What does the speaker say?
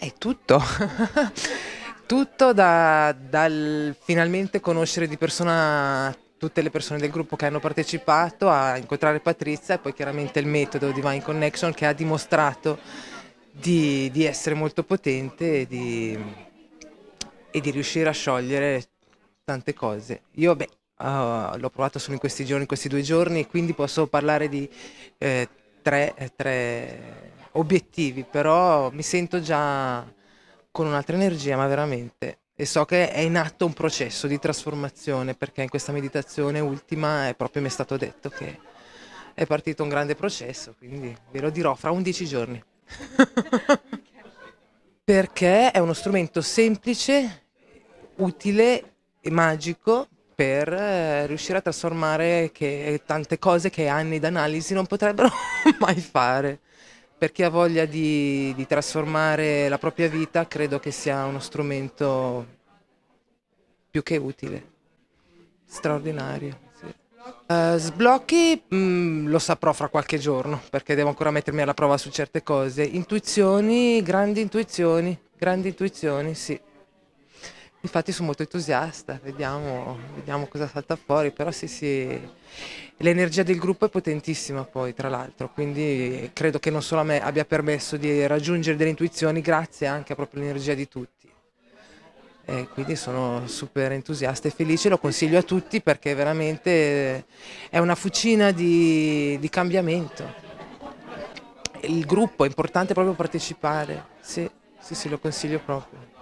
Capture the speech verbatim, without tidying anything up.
È tutto. Tutto da dal finalmente conoscere di persona tutte le persone del gruppo che hanno partecipato, a incontrare Patrizia e poi chiaramente il metodo Divine Connection che ha dimostrato di di essere molto potente e di e di riuscire a sciogliere tante cose. Io beh, uhm, l'ho provato solo in questi giorni, in questi due giorni, quindi posso parlare di, ehm, tre ehm, tre obiettivi, però mi sento già con un'altra energia, ma veramente. E so che è in atto un processo di trasformazione, perché in questa meditazione ultima è proprio mi è stato detto che è partito un grande processo, quindi ve lo dirò fra undici giorni. Perché è uno strumento semplice, utile e magico per eh, riuscire a trasformare che tante cose che anni d'analisi non potrebbero mai fare. Per chi ha voglia di, di trasformare la propria vita, credo che sia uno strumento più che utile, straordinario. Sì. Eh, sblocchi, mm, lo saprò fra qualche giorno, perché devo ancora mettermi alla prova su certe cose. Intuizioni, grandi intuizioni, grandi intuizioni, sì. Infatti sono molto entusiasta, vediamo, vediamo cosa salta fuori, però sì, sì, l'energia del gruppo è potentissima poi, tra l'altro, quindi credo che non solo a me abbia permesso di raggiungere delle intuizioni, grazie anche a proprio all'energia di tutti. E quindi sono super entusiasta e felice, lo consiglio a tutti perché veramente è una fucina di, di cambiamento. Il gruppo è importante proprio partecipare, sì, sì, sì, lo consiglio proprio.